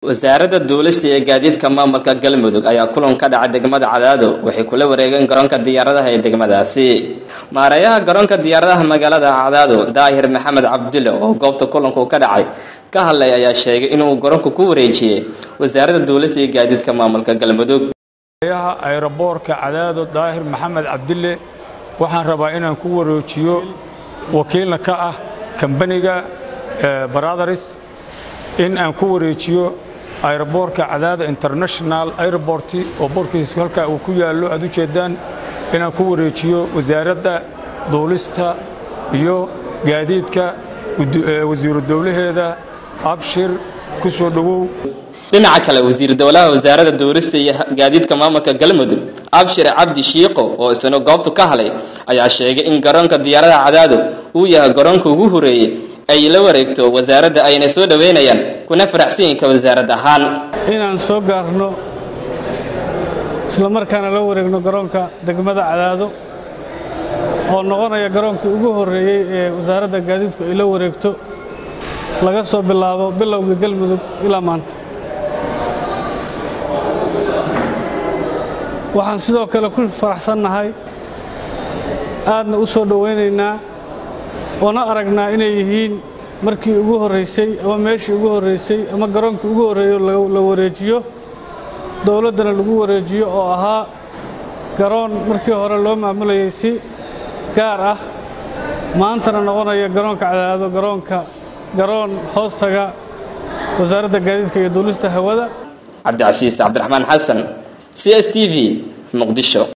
wasaaradda duulista ee gaadiidka maamulka Galmudug ayaa kulan ka dhacay degmada Cadaado waxay kula wareegeen garoonka diyaaradaha ee degmadaasi. Maareeyaha garoonka diyaaradaha magaalada Cadaado Daahir Maxamed Cabdulle oo goobta kulanku ka dhacay ka hadlay ayaa sheegay inuu garoonku ku wareejiyay wasaaradda duulista ee gaadiidka maamulka Galmudug. Maareeyaha aeroboortka Cadaado Daahir Maxamed Cabdulle waxaan rabaa inaan ku wareejiyo wakiilna ka ah kambaniga Brothers in aan ku wareejiyo aeroboortka Cadaado International Airport oo boorkiisu halka uu ku yaalo aad u jeedaan inaan ku wareejiyo wasaaradda duulista iyo gaadiidka wasiir dawladeeda Abshir ku soo dhawow. dhinaca kale wasiir dawlaha wasaaradda duulista iyo gaadiidka maamulka Galmudug Abshir Cabdi Shiiqo oo isna goobta ka hadlay ayaa sheegay in garoonka diyaaradaha Cadaado uu yahay garoonka ugu horeeyay ay la wareegto wasaaradda ayna soo dhaweynayaan kuna faraxsiinka wasaaradda ahaan inaan soo gaarno isla markaana la wareegno garoonka degmada Cadaado oo noqonaya garoonka ugu horeeyay ee wasaaradda gaadiidku ay la wareegto laga soo bilaabo bilowga Galmudug ilaa maanta. waxaan sidoo kale ku faraxsanahay aadna u soo dhaweynaynaa wana aragnaa inay yihiin markii ugu horeysay ama meeshii ugu horeysay ama garoonkii ugu horeeyo la wareejiyo dawladdana lagu wareejiyo oo ahaa garoon markii hore loo maamulayay si gaar ah maantana noqonaya garoonka Cadaado garoon hoostaga wasaaradda gaadiidka iyo duulista hawada. Cabdi Casiis Cabdiraxmaan Xasan CSTV Muqdisho.